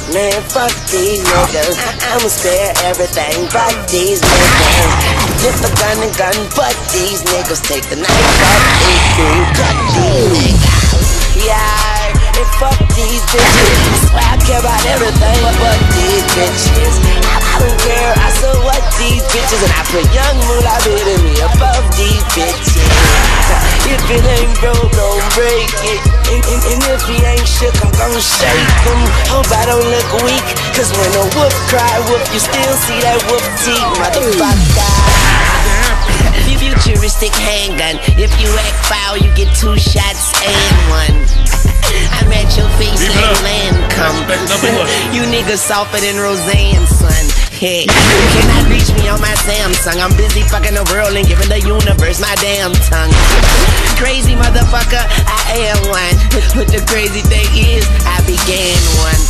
Man, fuck these niggas. I'ma spare everything but these niggas. Flip a gun and gun, but these niggas take the knife up. Cut these niggas. Yeah, and fuck these bitches. I care about everything but these bitches. I don't care, I saw what these bitches. And I put young moolah with me above these bitches. If it ain't broke, don't break it. And if he ain't shook, I'm gon' shake him. Hope I don't look weak, cause when a wolf cry wolf, you still see that wolf teeth, motherfucker. Futuristic handgun. If you act foul, you get 2 shots and 1. I'm at your face like land come. You niggas softer than Roseanne, son. Hey, you cannot reach me on my Samsung. I'm busy fucking the world and giving the universe my damn tongue. Crazy motherfucker, I am one. But the crazy thing is, I began one.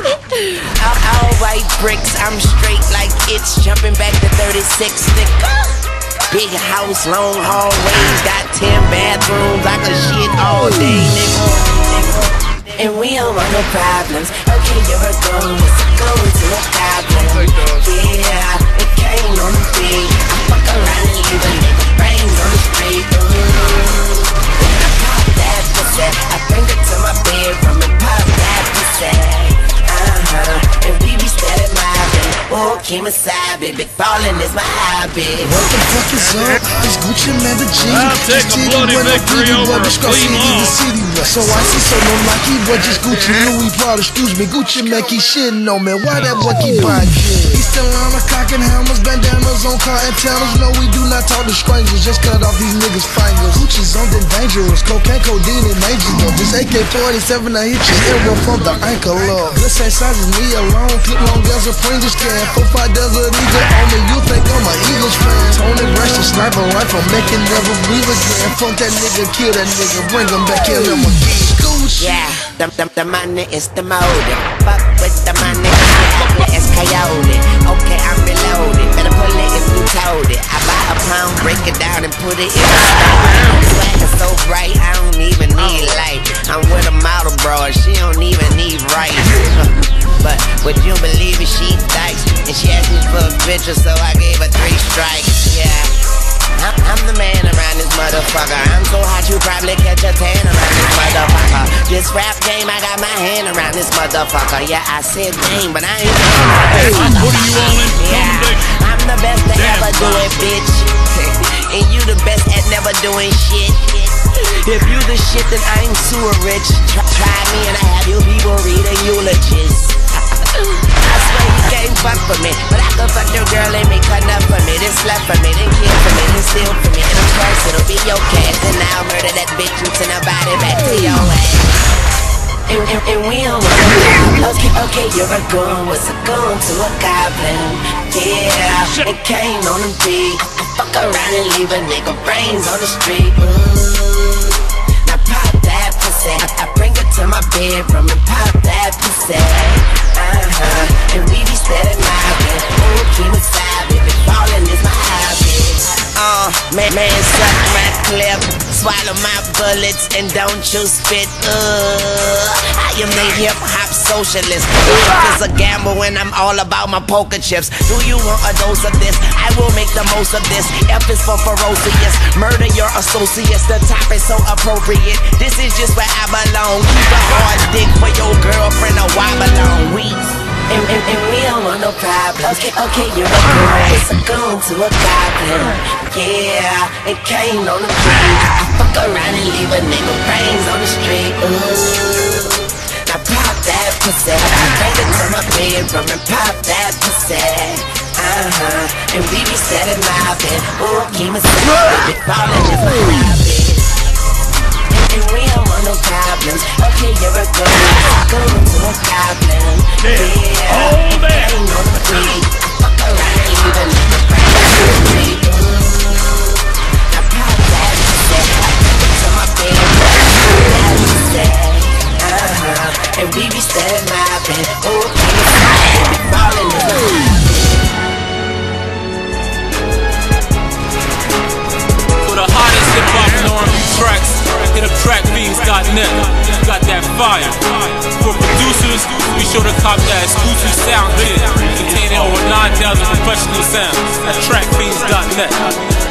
All white bricks, I'm straight like it's jumping back to 36 nigga. Big house, long hallways, got 10 bathrooms, I could shit all day, nigga. And we don't want no problems. Okay, you're a ghost, going to a goblin. Yeah, it came on the beat. I fuck around and leave a nigga brains on the street. I pop that pussy, I bring her to my bedroom and pop that pussy. And we be steady mobbing. Oh, Kemosabe, big ballin' is my hobby. What the fuck is up? It's Gucci Man the G. I'll take a bloody victory over Flea Mo. So I see so no Nike, but just Gucci Louis Prada. Excuse me, Gucci Man keep shitting on me. Why that boy keep buying shit? He's still on the cock and hammers, bandanas on car antennas. No, we do not talk to strangers. Just cut off these niggas' fingers. Gucci's something dangerous. Cocaine, codeine, and major love. This AK-47, I hit your arrow from the ankle up. This ain't sizes me alone. Clip long as a Pringles can. 4-5 desert eagle on me. You think I'm an Eagles fan? Tony Braxton, sniper rifle, make it never breathe again. Fuck that nigga, kill that nigga, bring him back, kill him again. Yeah, the money is the motive. Fuck with the money, it's coyote. Okay, I'm reloaded. Better pull it if you told it. I buy a pound, break it down and put it in a stone. Swag is so bright, I don't even need light. I'm with a model broad, she don't even need right. But would you believe it, she dykes. And she asked me for a picture, so I gave her 3 strikes. Yeah, I'm the man around this motherfucker. I'm so hot you probably catch a tan around this motherfucker. This rap game, I got my hand around this motherfucker. Yeah, I said name, but I ain't Hey, what are you all in? Yeah, I'm the best to ever do it, bitch. And you the best at never doing shit. If you the shit, then I'm sewer rich. Try me and I have you people reading eulogies. I swear you can't fuck for me, but I can fuck your girl and make her nut for me, then slut for me, then kill for me, then steal for me. And of course it'll be your cash, then I'll murder that bitch and send her body back to your ass. And we don't want to. Okay, you're a goon, what's a goon to a goblin? Yeah, it came on the beat. I fuck around and leave a nigga brains on the street. Now pop that pussy, I bring her to my bedroom and pop that pussy. And we be steady mobbing. Oh, Kemosabe, big ballin' is my hobby. Man, suck my clip, swallow my bullets, and don't you spit. I am the hip-hop socialist. Life is a gamble when I'm all about my poker chips. Do you want a dose of this? I will make the most of this. F is for ferocious, murder your associates. The top is so appropriate. This is just where I belong. Keep a hard dick for your girlfriend or wobble on. And we don't want no problems. Okay, you're a girl, it's a goon to a goblin. Yeah, it came on the beat. I fuck around and leave a nigga brains on the street. Now pop that pussy, I bring it to my bedroom and pop that pussy. And we be steady mobbing. Oh, Kemosabe, big ballin' is my hobby. And we don't want no problems. Okay, you're a girl, go to a goblin. Yeah, hold it. Ain't no free. I fuck around and leave a nigga brains on the street. Now pop that pussy, I bring it to my bedroom, that pussy. And we be steady mobbing. Oh, Kemosabe, big ballin' is my hobby. For the hottest hip-hop and R&B tracks, hit up trackbeats.net. Got that fire. For producers, we sure to cop that exclusive sound kit containing over 9,000 professional sounds at trackfiends.net.